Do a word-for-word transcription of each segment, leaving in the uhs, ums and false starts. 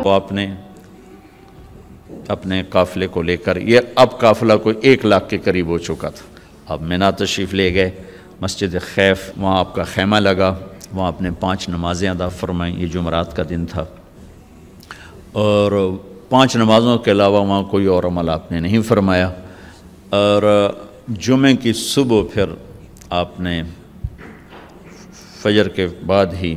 وہ آپ نے اپنے قافلے کو لے کر، یہ اب قافلہ کوئی ایک لاکھ کے قریب ہو چکا تھا، اب مینا تشریف لے گئے، مسجد خیف وہاں آپ کا خیمہ لگا، وہاں آپ نے پانچ نمازیں ادا فرمائیں، یہ جمعرات کا دن تھا، اور پانچ نمازوں کے علاوہ وہاں کوئی اور عمل آپ نے نہیں فرمایا۔ اور جمعے کی صبح پھر آپ نے فجر کے بعد ہی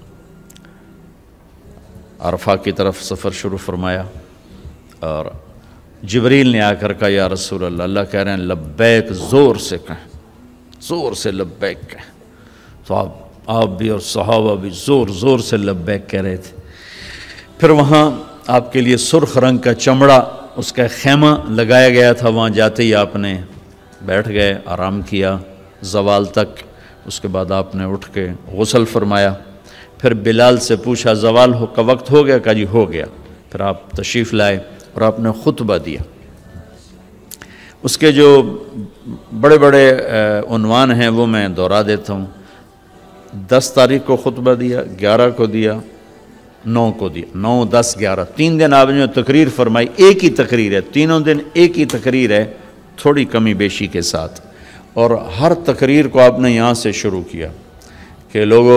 عرفہ کی طرف سفر شروع فرمایا، اور جبریل نے آ کر کہا یا رسول اللہ، اللہ کہہ رہے ہیں لبیک، زور سے کہیں، زور سے لبیک کہیں، تو آپ آپ بھی اور صحابہ بھی زور زور سے لبیک کہہ رہے تھے۔ پھر وہاں آپ کے لیے سرخ رنگ کا چمڑا اس کا خیمہ لگایا گیا تھا، وہاں جاتے ہی آپ نے بیٹھ گئے، آرام کیا زوال تک، اس کے بعد آپ نے اٹھ کے غسل فرمایا، پھر بلال سے پوچھا زوال کا وقت ہو گیا؟ کہا جی ہو گیا۔ پھر آپ تشریف لائے اور آپ نے خطبہ دیا۔ اس کے جو بڑے بڑے عنوان ہیں وہ میں دہرا دیتا ہوں۔ دس تاریخ کو خطبہ دیا، گیارہ کو دیا، نو کو دیا، نو دس گیارہ، تین دن آپ نے تقریر فرمائی، ایک ہی تقریر ہے، تینوں دن ایک ہی تقریر ہے، تھوڑی کمی بیشی کے ساتھ، اور ہر تقریر کو آپ نے یہاں سے شروع کیا کہ لوگوں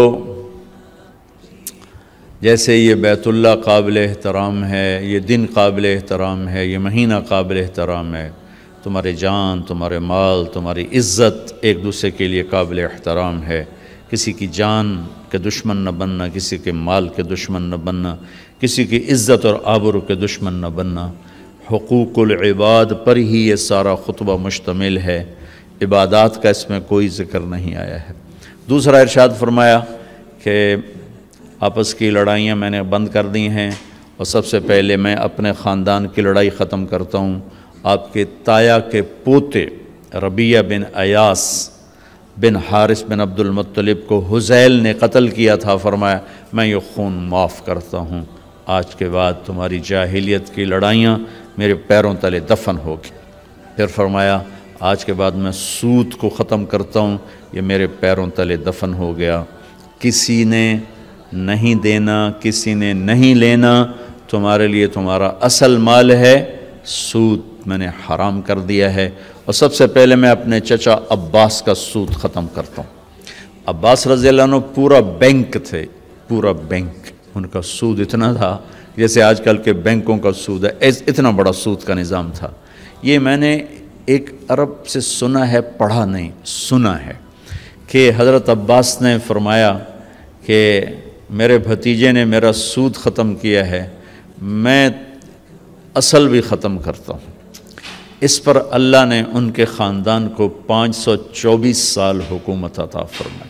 جیسے یہ بیت اللہ قابل احترام ہے، یہ دن قابل احترام ہے، یہ مہینہ قابل احترام ہے، تمہارے جان، تمہارے مال، تمہاری عزت ایک دوسرے کے لیے قابل احترام ہے، کسی کی جان کے دشمن نہ بننا، کسی کے مال کے دشمن نہ بننا، کسی کی عزت اور آبرو کے دشمن نہ بننا، حقوق العباد پر ہی یہ سارا خطبہ مشتمل ہے، عبادات کا اس میں کوئی ذکر نہیں آیا ہے۔ دوسرا ارشاد فرمایا کہ آپس کی لڑائیاں میں نے بند کر دی ہیں، اور سب سے پہلے میں اپنے خاندان کی لڑائی ختم کرتا ہوں۔ آپ کے تایا کے پوتے ربیہ بن ایاس بن حارث بن عبد المطلب کو حذیل نے قتل کیا تھا، فرمایا میں یہ خون معاف کرتا ہوں، آج کے بعد تمہاری جاہلیت کی لڑائیاں میرے پیروں تلے دفن ہوگی۔ پھر فرمایا آج کے بعد میں سود کو ختم کرتا ہوں، یہ میرے پیروں تلے دفن ہو گیا، کسی نے نہیں دینا، کسی نے نہیں لینا، تمہارے لیے تمہارا اصل مال ہے، سود میں نے حرام کر دیا ہے، اور سب سے پہلے میں اپنے چچا عباس کا سود ختم کرتا ہوں۔ عباس رضی اللہ عنہ پورا بینک تھے، پورا بینک، ان کا سود اتنا تھا جیسے آج کل کے بینکوں کا سود ہے، اتنا بڑا سود کا نظام تھا۔ یہ میں نے ایک عرب سے سنا ہے، پڑھا نہیں، سنا ہے کہ حضرت عباس نے فرمایا کہ میرے بھتیجے نے میرا سود ختم کیا ہے، میں اصل بھی ختم کرتا ہوں۔ اس پر اللہ نے ان کے خاندان کو پانچ سو چوبیس سال حکومت عطا فرمائی۔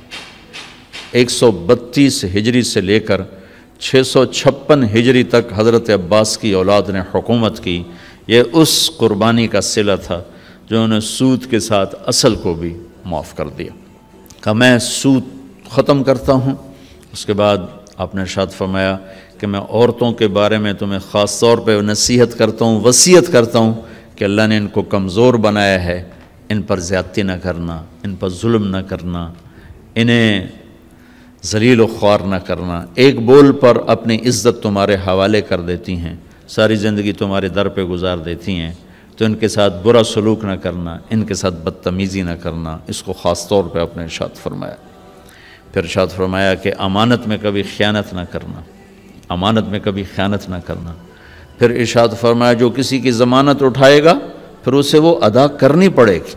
ایک سو بتیس ہجری سے لے کر چھ سو چھپن ہجری تک حضرت عباس کی اولاد نے حکومت کی۔ یہ اس قربانی کا صلہ تھا جو انہوں نے سود کے ساتھ اصل کو بھی معاف کر دیا، کہ میں سود ختم کرتا ہوں۔ اس کے بعد آپ نے ارشاد فرمایا کہ میں عورتوں کے بارے میں تمہیں خاص طور پہ نصیحت کرتا ہوں، وصیت کرتا ہوں کہ اللہ نے ان کو کمزور بنایا ہے، ان پر زیادتی نہ کرنا، ان پر ظلم نہ کرنا، انہیں ذلیل و خوار نہ کرنا۔ ایک بول پر اپنی عزت تمہارے حوالے کر دیتی ہیں، ساری زندگی تمہارے در پہ گزار دیتی ہیں، تو ان کے ساتھ برا سلوک نہ کرنا، ان کے ساتھ بدتمیزی نہ کرنا، اس کو خاص طور پہ اپنے ارشاد فرمایا۔ پھر ارشاد فرمایا کہ امانت میں کبھی خیانت نہ کرنا، امانت میں کبھی خیانت نہ کرنا۔ پھر ارشاد فرمایا جو کسی کی ضمانت اٹھائے گا پھر اسے وہ ادا کرنی پڑے گی۔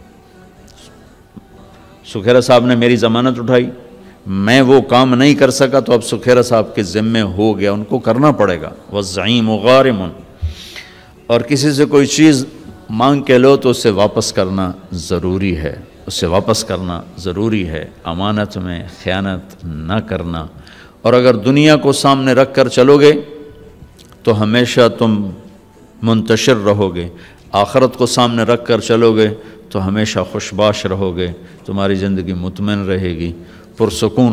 سکھیرا صاحب نے میری ضمانت اٹھائی، میں وہ کام نہیں کر سکا تو اب سکھیرا صاحب کے ذمے ہو گیا، ان کو کرنا پڑے گا۔ والزعیم غارم، اور کسی سے کوئی چیز مانگ کے لو تو اسے واپس کرنا ضروری ہے، اسے واپس کرنا ضروری ہے، امانت میں خیانت نہ کرنا۔ اور اگر دنیا کو سامنے رکھ کر چلو گے تو ہمیشہ تم منتشر رہو گے، آخرت کو سامنے رکھ کر چلو گے تو ہمیشہ خوشباش رہو گے، تمہاری زندگی مطمئن رہے گی، پرسکون